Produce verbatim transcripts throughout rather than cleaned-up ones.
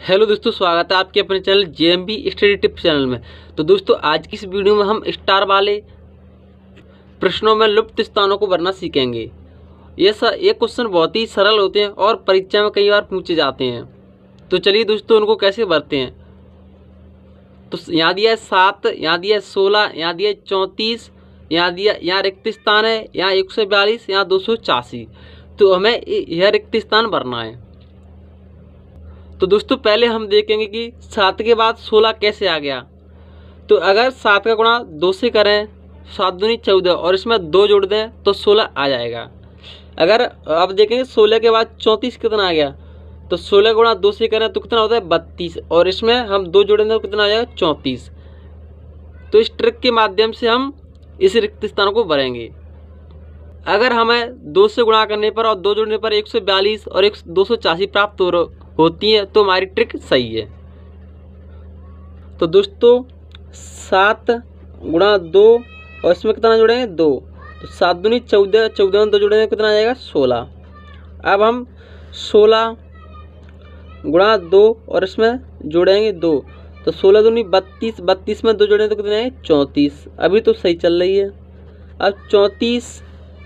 Hello दोस्तों, स्वागत है आपके अपने channel J M B study tips channel में। तो दोस्तों, आज की इस वीडियो में हम स्टार वाले प्रश्नों में लुप्त स्थानों को भरना सीखेंगे। ये स ये क्वेश्चन बहुत ही सरल होते हैं और परीक्षा में कई बार पूछे जाते हैं। तो चलिए दोस्तों, उनको कैसे भरते हैं। तो यहाँ दिया है सात, यहाँ दिया है सोलह, यहाँ दिया है चौंतीस, यहाँ दिया यहाँ रिक्त स्थान है, यहाँ एक सौ बयालीस, यहाँ दो सौ चासी। तो हमें यह रिक्त स्थान भरना है। तो दोस्तों, पहले हम देखेंगे कि सात के बाद सोलह कैसे आ गया। तो अगर सात का गुणा दो से करें, सात दूनी चौदह, और इसमें दो जोड़ दें तो सोलह आ जाएगा। अगर अब देखेंगे सोलह के बाद चौंतीस कितना आ गया, तो सोलह गुणा दो से करें तो कितना होता है बत्तीस, और इसमें हम दो जोड़ेंगे तो कितना आ जाएगा चौंतीस। तो इस ट्रिक के माध्यम से हम इस रिक्त स्थान को भरेंगे। अगर हमें दो से गुणा करने पर और दो जोड़ने पर एक सौ बयालीस और एक दो सौ चासी प्राप्त हो होती है तो हमारी ट्रिक सही है। तो दोस्तों, सात गुणा दो और इसमें कितना जोड़ेंगे दो, तो सात दूनी चौदह, चौदह में दो जोड़ेंगे कितना आ जाएगा सोलह। अब हम सोलह गुणा दो और इसमें जोड़ेंगे दो, तो सोलह दूनी बत्तीस, बत्तीस में दो जोड़ेंगे तो कितना है चौंतीस। अभी तो सही चल रही है। अब चौंतीस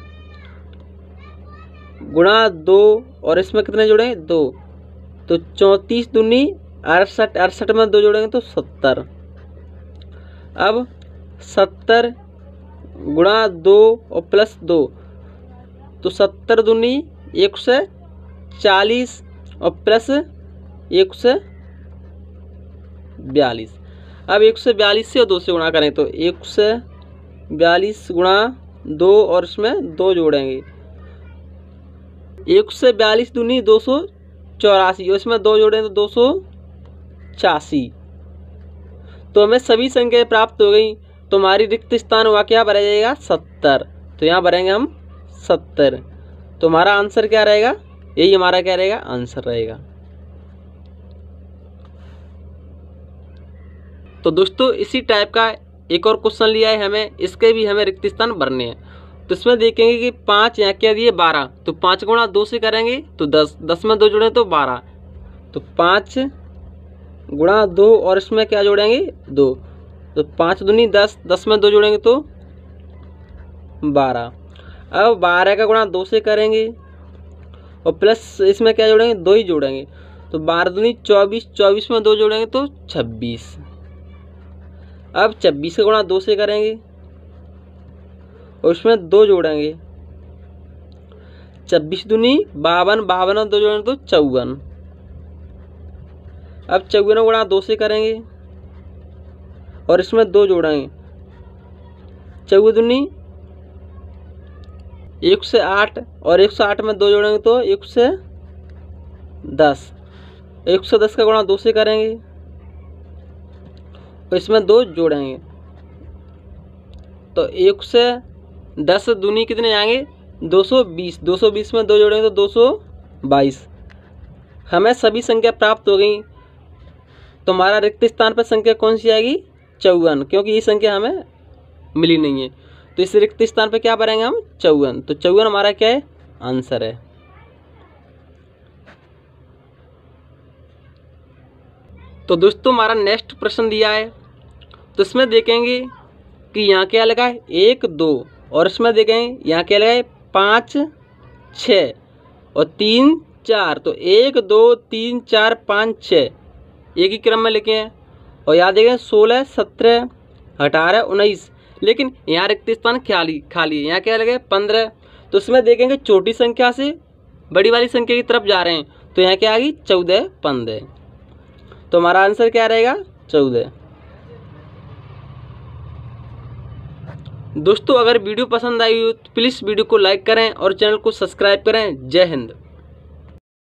गुणा दो और इसमें कितने जोड़ेंगे दो, तो चौंतीस दूनी अड़सठ, अड़सठ में दो जोड़ेंगे तो सत्तर। अब सत्तर गुणा दो और प्लस दो, तो सत्तर दूनी एक सौ चालीस और प्लस एक सौ बयालीस। अब एक सौ बयालीस से और दो से गुणा करें तो एक सौ बयालीस गुणा दो और इसमें दो जोड़ेंगे, एक सौ बयालीस दूनी दो सौ चौरासी, और इसमें दो जोड़ें तो दो सौ छियासी। तो हमें सभी संख्याएं प्राप्त हो गई। तो हमारी रिक्त स्थान हुआ क्या भरा जाएगा सत्तर। तो यहाँ भरेंगे हम सत्तर। तो हमारा आंसर क्या रहेगा, यही हमारा क्या रहेगा आंसर रहेगा। तो दोस्तों, इसी टाइप का एक और क्वेश्चन लिया है हमें, इसके भी हमें रिक्त स्थान भरने हैं। तो इसमें देखेंगे कि पाँच यहाँ क्या दिए बारह, तो पाँच गुणा दो से करेंगे तो दस, दस में दो जोड़ें तो बारह, तो पाँच गुणा दो और इसमें क्या जोड़ेंगे दो, तो पाँच दूनी दस, दस में दो जोड़ेंगे तो बारह। अब बारह का गुणा दो से करेंगे और प्लस इसमें क्या जोड़ेंगे दो ही जोड़ेंगे, तो बारह दूनी चौबीस, चौबीस में दो जोड़ेंगे तो छब्बीस। अब छब्बीस का गुणा दो से करेंगे और उसमें दो जोड़ेंगे, छब्बीस दूनी बावन, बावन में दो जोड़ेंगे तो चौवन। अब चौवन गुणा दो से करेंगे और इसमें दो जोड़ेंगे, चौवन दूनी एक सौ आठ, और एक सौ आठ में दो जोड़ेंगे तो एक सौ दस। एक सौ दस का गुणा दो से करेंगे और इसमें दो जोड़ेंगे, तो एक सौ दस दूनी कितने आएंगे दो सौ बीस, दो सौ बीस में दो जोड़ेंगे तो दो सौ बाईस। हमें सभी संख्या प्राप्त हो गई। तो हमारा रिक्त स्थान पर संख्या कौन सी आएगी चौवन, क्योंकि ये संख्या हमें मिली नहीं है। तो इस रिक्त स्थान पर क्या भरेंगे हम चौवन। तो चौवन हमारा क्या है आंसर है। तो दोस्तों, हमारा नेक्स्ट प्रश्न दिया है। तो इसमें देखेंगे कि यहाँ क्या लगा है एक दो, और इसमें देखेंगे यहाँ क्या लगा है पाँच छः और तीन चार। तो एक दो तीन चार पाँच छः एक ही क्रम में लिखे हैं। और यहाँ देखें सोलह सत्रह अठारह उन्नीस, लेकिन यहाँ रिक्त स्थान खाली खाली यहाँ क्या लगे पंद्रह। तो इसमें देखेंगे छोटी संख्या से बड़ी वाली संख्या की तरफ जा रहे हैं, तो यहाँ क्या आ गई चौदह पंद्रह। तो हमारा आंसर क्या रहेगा चौदह। दोस्तों, अगर वीडियो पसंद आई हो तो प्लीज़ वीडियो को लाइक करें और चैनल को सब्सक्राइब करें। जय हिंद।